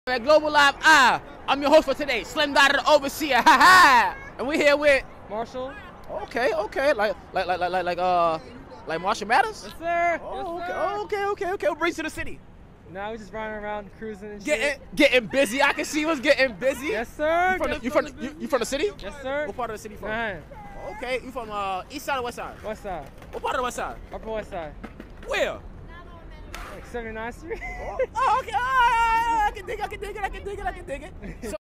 At Global Live Eye, I'm your host for today, Slim Dot the Overseer, ha ha! And we're here with Marshall. Okay, like Marshall Matters? Yes, sir. Oh, yes, sir. Okay. What brings you to the city? Now we're just running around cruising and Getting busy. I can see what's getting busy. Yes, sir. You from the city? Yes, sir. What part of the city from? Right. Okay, you from east side or west side? West side. What part of the west side? Upper west side. Where? Like 79th Street. Oh, okay. I can dig it. So